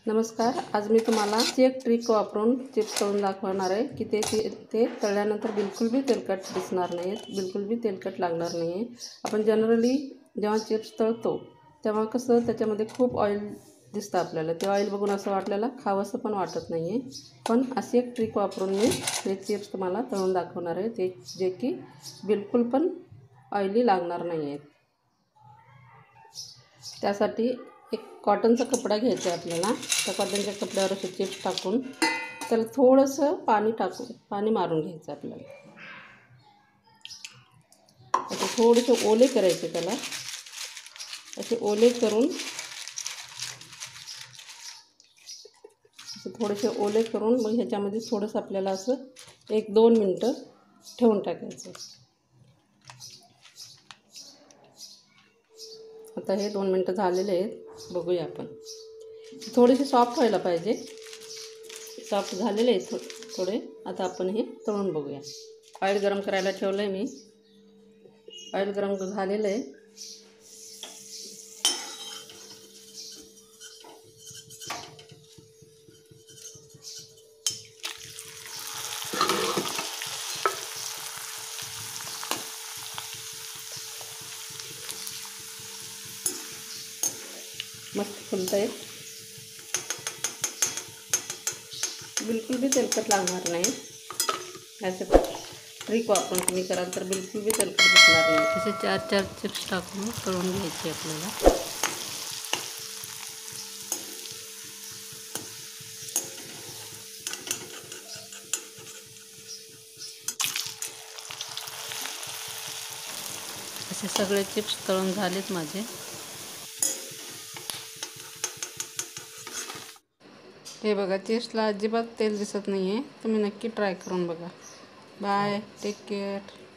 नमस्कार, आज मी तुम्हाला एक ट्रिक वापरून चिप्स तळून दाखवणार आहे की ते तळल्यानंतर बिलकुल भी तेलकट दिसणार नाही, बिलकुल भी तेलकट लागणार नाही. आपण जनरली जेव्हा चिप्स तळतो तेव्हा कसं त्याच्यामध्ये खूप ऑइल दिसतं आपल्याला. ते ऑइल बघून असं वाटलेलं खावंसं पण वाटत नाही आहे. पण अशी एक ट्रिक वापरून मी हे चिप्स तुम्हाला तळून दाखवणार आहे, ते जे की बिलकुल पण ऑइली लागणार नाही आहेत. त्यासाठी एक कॉटनचा कपडा घ्यायचा आहे आपल्याला. त्या कॉटनच्या कपड्यावर असे चिप्स टाकून त्याला थोडंसं पाणी मारून घ्यायचं आपल्याला. असे थोडेसे ओले करायचे त्याला. असे ओले करून थोडेसे ओले करून मग ह्याच्यामध्ये थोडंसं आपल्याला असं 1-2 मिनटं ठेवून टाकायचं. आता हे 2 मिनटं झालेले आहेत. बघूया आपण. थोडेसे सॉफ्ट व्हायला पाहिजे. सॉफ्ट झालेले आहेत थोडे. आता आपण हे तळून बघूया. ऑइल गरम करायला ठेवलं आहे मी. ऑइल गरम झालेलं आहे. मस्त फुलत आहे. बिलकुल भी तेलकट लागणार नाही. असं ट्रिक वापरून तुम्ही कराल तर बिलकुल भी तेलकट दिसणार नाही. असे 4-4 चिप्स टाकून तळून घ्यायचे आपल्याला. असे सगळे चिप्स तळून झालेत माझे. हे बघा, चिप्सला अजिबात तेल दिसत नाही आहे. तुम्ही नक्की ट्राय करून बघा. Bye, take care.